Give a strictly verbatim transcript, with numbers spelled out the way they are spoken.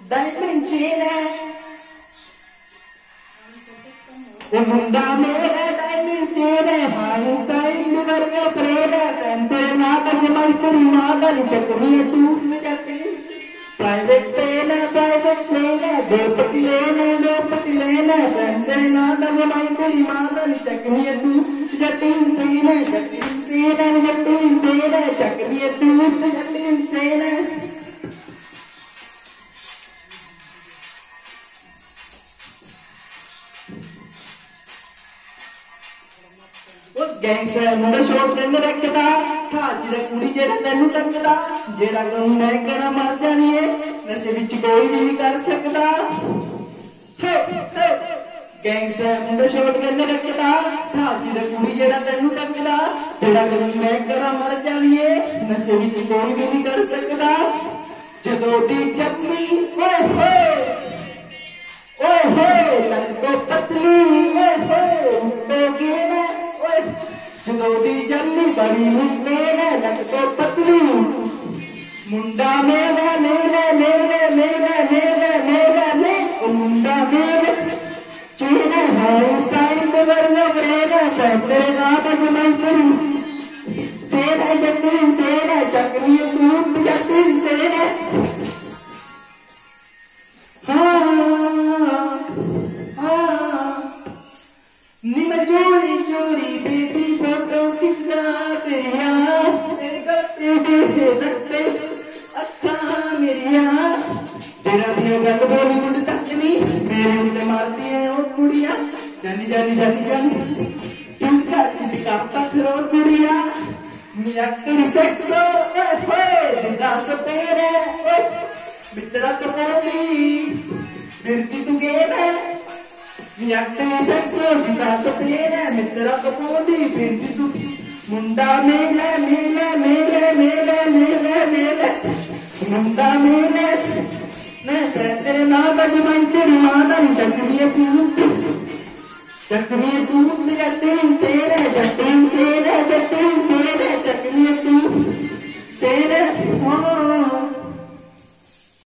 diamond chain है वो मुंडा मेरा डायमंड चेन है हाई स्टाइल वर्गा फ्रेम है फैंटे नादा जमाई तेरी नादा नी चकनी है तू चकनी प्राइवेट प्लेन है प्राइवेट प्लेन है दो पति लेन है दो पति लेन है फैंटे नादा जमाई तेरी नादा नी चकनी है तू जटीन सीन है जटीन सीन है जटीन सीन है चकनी है तू जटीन सीन है गैंगस्टर मुंडा शॉट करने रखदा था जिदा कुड़ी जेड़ा तैनू तकदा जेड़ा कहूं मैं करा मर जानी है नशे विच कोई भी नहीं कर सकदा गैंगस्टर मुंडा शॉट करने रखदा था जिदा कुड़ी जेड़ा तैनू तकदा जेड़ा कहूं मैं करा मर जानी है नशे विच कोई भी नहीं कर सकदा जदों दी जम्मी ओए होए ओए होए लग तो पतली ओए होए तो गेना जदों जम्मी बड़ी मुंडे ने लग तो पतली मुंडा मेरा मेरा मेरा मेरा मेरा मेरा ने मुंडा मेरा चेहरा है स्टाइल तो वर्गा ब्रेना तेरे नाम जमाई तेरी सेना जटीन सेना चकनी तू जटीन सेना हाँ हाँ नी मैं चोरी चोरी बेबी फोटो खिंचदा तेरिया तेरे गलते देखे सकते अखा मेरिया जेड़ा दिया गल बॉलीवुड तक नहीं मेरे उल्टे मारती है वो कुड़िया जानी जानी जानी जानी किस कर किसी काम तक रो कुड़िया मिया तेरी सेक्सो ओए होए जिंदा सपेरे ओए मित्रा तो बोली फिरती तू गेम है मिया तेरी सेक्सो जिंदा सपेरे मित्रा तो बोली फिरती तू मुंडा मेले मेले मेले मेले मेले मेले मुंडा मेले मैं तेरे नाम जमाई तेरी माता नी चकनी है तू चकनी है तू जटीन सेन है जटीन सेन है जटीन सेन है चकनी है तू सेन है हाँ